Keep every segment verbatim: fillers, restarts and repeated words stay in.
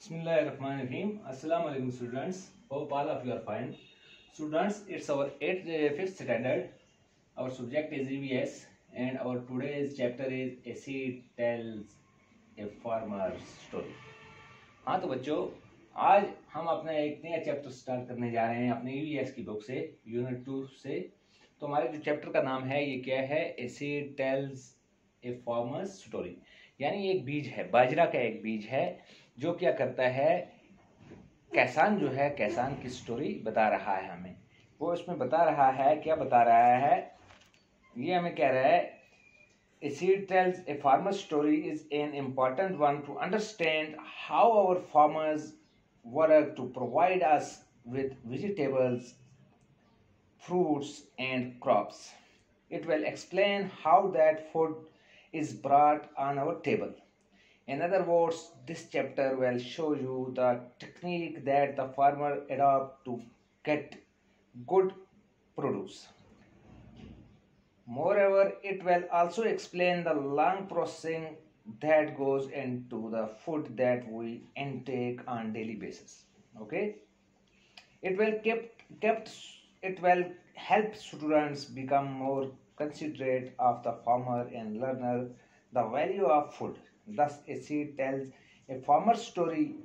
Bismillahirrahmanirrahim. Assalamu alaikum students. Hope all of you are fine. Students, it's our eighth, uh, fifth standard. Our subject is E V S and our today's chapter is Acid Tells a Farmer's Story. हाँ तो बच्चों, आज हम अपना एक नया chapter start करने जा रहे हैं अपने E V S की बुक से, यूनिट टू से। तो हमारे जो चैप्टर का नाम है ये क्या है? Acid Tells a Farmer's Story। यानी एक बीज है, बाजरा का एक बीज है जो क्या करता है, किसान जो है, किसान की स्टोरी बता रहा है हमें। वो इसमें बता रहा है, क्या बता रहा है, ये हमें कह रहा है A seed tells a farmer's story is an important one to understand how our farmers work to provide us with vegetables, fruits and crops. It will explain how that food is brought on our table. In other words, this chapter will show you the technique that the farmer adopt to get good produce. Moreover, it will also explain the long processing that goes into the food that we intake on daily basis. Okay, it will kept kept it will help students become more considerate of the farmer and learn the value of food. Thus, a seed tells a farmer's story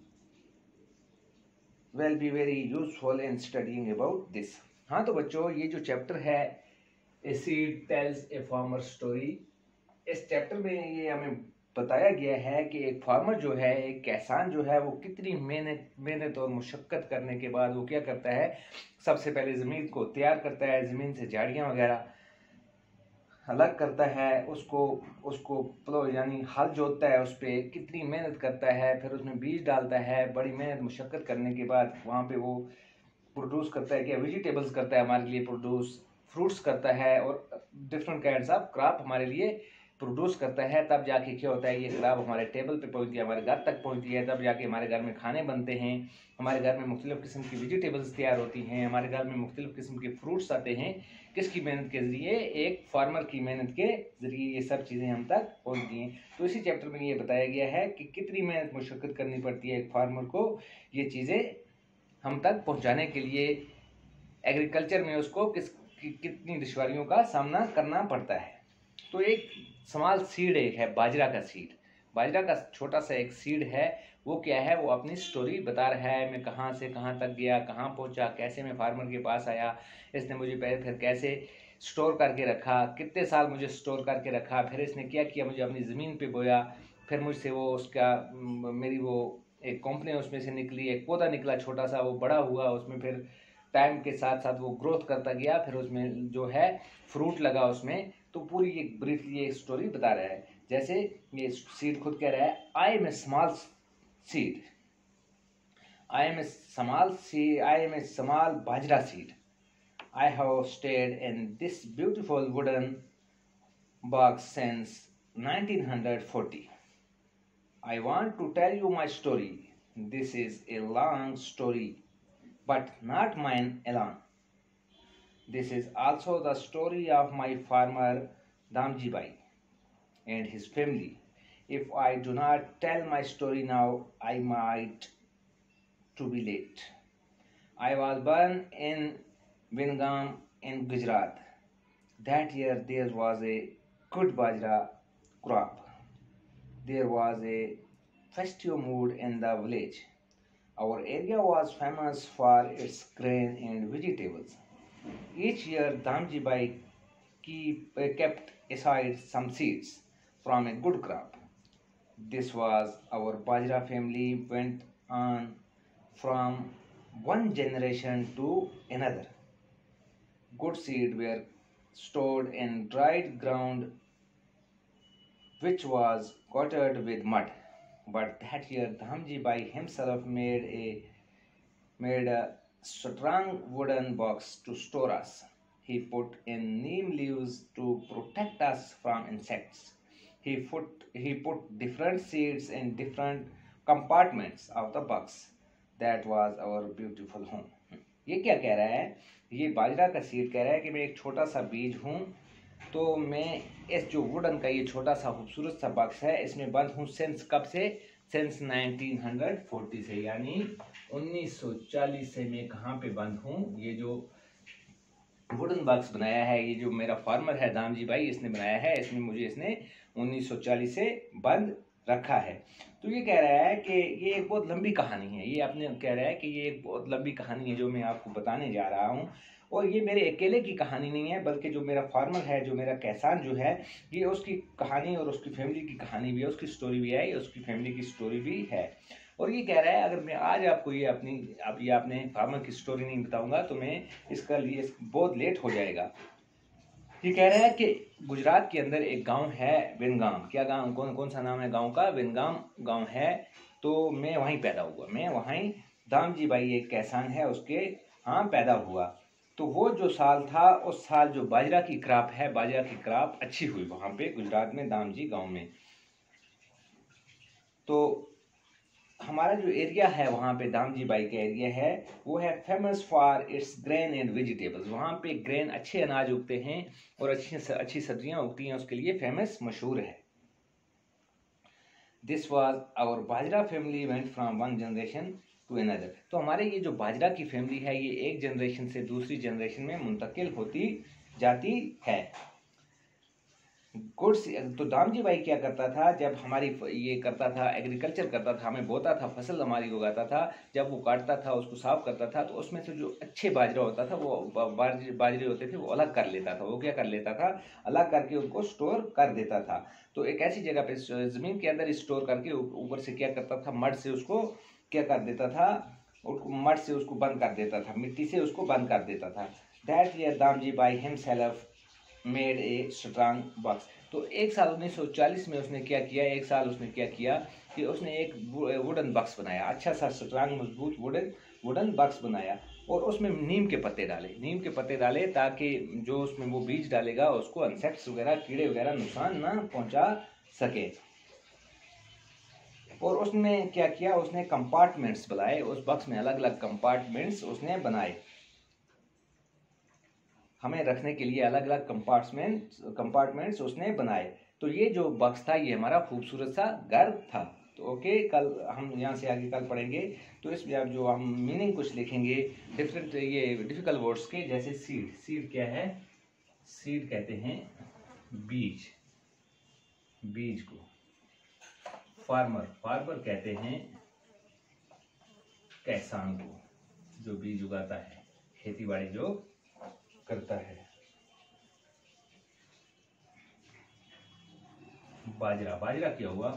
will be very useful in studying about this. हाँ तो बच्चों, ये जो chapter है A seed tells a farmer's story, इस chapter में ये हमें बताया गया है कि एक फार्मर जो है, एक किसान जो है, वो कितनी मेहनत मेहनत और मुशक्कत करने के बाद वो क्या करता है, सबसे पहले ज़मीन को तैयार करता है, ज़मीन से झाड़ियाँ वगैरह अलग करता है, उसको उसको प्लो यानी हल जोतता है, उस पर कितनी मेहनत करता है, फिर उसमें बीज डालता है, बड़ी मेहनत मुशक्कत करने के बाद वहाँ पे वो प्रोड्यूस करता है, क्या वेजिटेबल्स करता है हमारे लिए प्रोड्यूस, फ्रूट्स करता है और डिफरेंट काइंड्स ऑफ क्रॉप हमारे लिए प्रोड्यूस करता है। तब जाके क्या होता है, ये क्रॉप हमारे टेबल पे पहुंचती है, हमारे घर तक पहुंचती है, तब जाके हमारे घर में खाने बनते हैं, हमारे घर में मुख्तलिफ़ किस्म की वेजिटेबल्स तैयार होती हैं, हमारे घर में मुख्तलिफ़ किस्म के फ्रूट्स आते हैं। किसकी मेहनत के ज़रिए? एक फार्मर की मेहनत के ज़रिए ये सब चीज़ें हम तक पहुँचती हैं। तो इसी चैप्टर में ये बताया गया है कि कितनी मेहनत मुशक्कत करनी पड़ती है एक फार्मर को ये चीज़ें हम तक पहुँचाने के लिए। एग्रीकल्चर में उसको किस कि कितनी दुश्वारियों का सामना करना पड़ता है। तो एक स्मॉल सीड एक है, बाजरा का सीड, बाजरा का छोटा सा एक सीड है, वो क्या है, वो अपनी स्टोरी बता रहा है, मैं कहाँ से कहाँ तक गया, कहाँ पहुँचा, कैसे मैं फार्मर के पास आया, इसने मुझे पहले फिर कैसे स्टोर करके रखा, कितने साल मुझे स्टोर करके रखा, फिर इसने क्या किया, मुझे अपनी ज़मीन पे बोया, फिर मुझसे वो उसका मेरी वो एक कंपनी उसमें से निकली, एक पौधा निकला छोटा सा, वो बड़ा हुआ, उसमें फिर टाइम के साथ साथ वो ग्रोथ करता गया, फिर उसमें जो है फ्रूट लगा उसमें। तो पूरी एक ब्रीफली ये स्टोरी बता रहा है। जैसे ये सीड खुद कह रहा है, I am a small seed, I am a small seed, I am a small bajra seed, I have stayed in this beautiful wooden box since nineteen forty. I want to tell you my story. This is a long story, but not mine alone. This is also the story of my farmer Damji Bai and his family. If I do not tell my story now, I might to be late. I was born in Vingam in Gujarat. That year there was a good bajra crop. There was a festive mood in the village. Our area was famous for its grain and vegetables. Each year, Damji Bai keep, uh, kept aside some seeds from a good crop. This was our Bajra family went on from one generation to another. Good seed were stored in dried ground which was coated with mud. But that year, Damji Bai himself made a made a strong wooden box to store us. He put in neem leaves to protect us from insects. He put he put different seeds in different compartments of the box. That was our beautiful home. ये क्या कह रहा है? ये बाजरा का seed कह रहा है कि मैं एक छोटा सा बीज हूँ, तो मैं इस जो वुडन का ये छोटा सा खूबसूरत सा बॉक्स है इसमें बंद हूँ सिंस कब से सिंस नाइनटीन फोर्टी से, यानी उन्नीस सौ चालीस से मैं कहाँ पे बंद हूँ। ये जो वुडन बॉक्स बनाया है, ये जो मेरा फार्मर है दामजी भाई, इसने बनाया है, इसमें मुझे इसने उन्नीस सौ चालीस से बंद रखा है। तो ये कह रहा है कि ये एक बहुत लंबी कहानी है, ये आपने कह रहा है कि ये एक बहुत लंबी कहानी है जो मैं आपको बताने जा रहा हूँ, और ये मेरे अकेले की कहानी नहीं है, बल्कि जो मेरा फार्मर है, जो मेरा किसान जो है, ये उसकी कहानी और उसकी फैमिली की कहानी भी है, उसकी स्टोरी भी है, उसकी फैमिली की स्टोरी भी है। और ये कह रहा है अगर मैं आज आपको ये अपनी अब ये अपने फार्मर की स्टोरी नहीं बताऊंगा तो मैं इसका लिए बहुत लेट हो जाएगा। ये कह रहा है कि गुजरात के अंदर एक गांव है विनगाम। क्या गांव, कौन कौन सा नाम है गांव का? विनगाम गांव है। तो मैं वहीं पैदा हुआ, मैं वहीं दामजी भाई एक किसान है उसके हाँ पैदा हुआ। तो वो जो साल था, उस साल जो बाजरा की क्रॉप है, बाजरा की क्रॉप अच्छी हुई वहाँ पे गुजरात में दामजी गांव में। तो हमारा जो एरिया है वहाँ पे दामजी बाई का एरिया है, वो है famous for its grain and vegetables. वहाँ पे ग्रेन, अच्छे अनाज उगते हैं और अच्छी अच्छी सब्जियाँ उगती हैं, उसके लिए फेमस मशहूर है। This was our bajra family went from one generation to another. तो हमारे ये जो बाजरा की फैमिली है, ये एक जनरेशन से दूसरी जनरेशन में मुंतकिल होती जाती है। गुड्स, तो दामजी भाई क्या करता था, जब हमारी ये करता था, एग्रीकल्चर करता था, हमें बोता था, फसल हमारी उगाता था, जब वो काटता था, उसको साफ करता था, तो उसमें से जो अच्छे बाजरा होता था, वो बाजरे बाजरे होते थे, वो अलग कर लेता था। वो क्या कर लेता था, अलग करके उनको स्टोर कर देता था। तो एक ऐसी जगह पे ज़मीन के अंदर स्टोर करके ऊपर से क्या करता था, मड से उसको क्या कर देता था, मड से उसको बंद कर देता था, मिट्टी से उसको बंद कर देता था। That year Damji bhai himself made a strong box. तो एक साल उन्नीस सौ चालीस में उसने क्या किया, एक साल उसने क्या किया कि उसने एक वुडन बॉक्स बनाया, अच्छा सा स्ट्रांग मजबूत वुडन वुडन बॉक्स बनाया, और उसमें नीम के पत्ते डाले, नीम के पत्ते डाले ताकि जो उसमें वो बीज डालेगा उसको इंसेक्ट्स वगैरह, कीड़े वगैरह नुकसान ना पहुंचा सके। और उसने क्या किया, उसने कंपार्टमेंट्स बनाए, उस बॉक्स में अलग अलग कंपार्टमेंट्स उसने बनाए, हमें रखने के लिए अलग अलग कंपार्टमेंट कंपार्टमेंट्स उसने बनाए। तो ये जो बॉक्स था, ये हमारा खूबसूरत सा घर था। तो ओके, कल हम यहाँ से आगे कल पढ़ेंगे, तो इसमें अब जो हम मीनिंग कुछ लिखेंगे डिफरेंट, ये डिफिकल्ट वर्ड्स के, जैसे सीड। सीड क्या है? सीड कहते हैं बीज, बीज को। फार्मर, फार्मर कहते हैं किसान को, जो बीज उगाता है, खेती बाड़ी जो करता है। बाजरा, बाजरा क्या हुआ?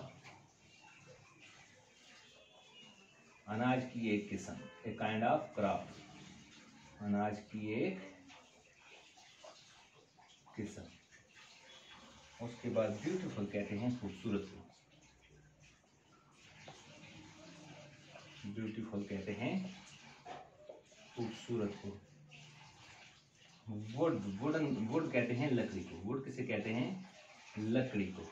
अनाज की एक किस्म, ए काइंड ऑफ क्रॉप, अनाज की एक किस्म। उसके बाद ब्यूटीफुल कहते हैं खूबसूरत को, ब्यूटीफुल कहते हैं खूबसूरत को। वुड, वुडन, वुड कहते हैं लकड़ी को, वुड किसे कहते हैं? लकड़ी को।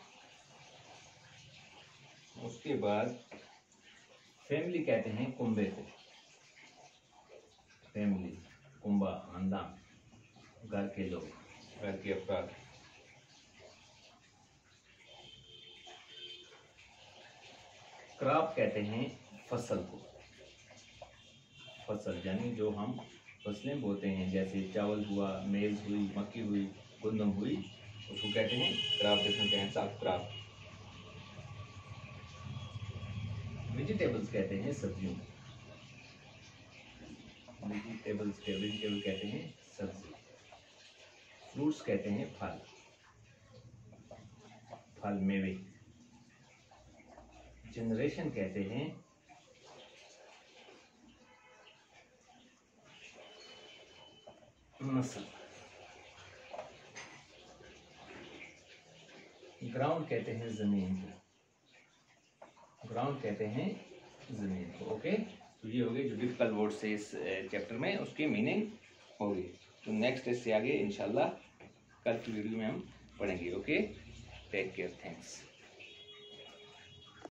उसके बाद फैमिली कहते हैं कुंबे को, फैमिली, कुंबा, खानदान, घर के लोग, घर के अफराद। क्रॉप कहते हैं फसल को, फसल यानी जो हम फसलें बोते हैं, जैसे चावल हुआ, मेज हुई, मक्की हुई, गंदम हुई, उसको कहते हैं crop, different kinds of crop. Vegetables कहते हैं सब्जियों, वेजिटेबल्स के वेजिटेबल कहते हैं सब्जी। फ्रूट्स कहते हैं फल, फल मेवे। जनरेशन कहते हैं नस्ल। ग्राउंड कहते हैं जमीन को, ग्राउंड कहते हैं जमीन को। ओके, तो ये हो गए जो डिफिकल्ट वर्ड से इस चैप्टर में, उसकी मीनिंग होगी। तो नेक्स्ट इससे आगे इंशाल्लाह कल की वीडियो में हम पढ़ेंगे। Okay, take care, thanks.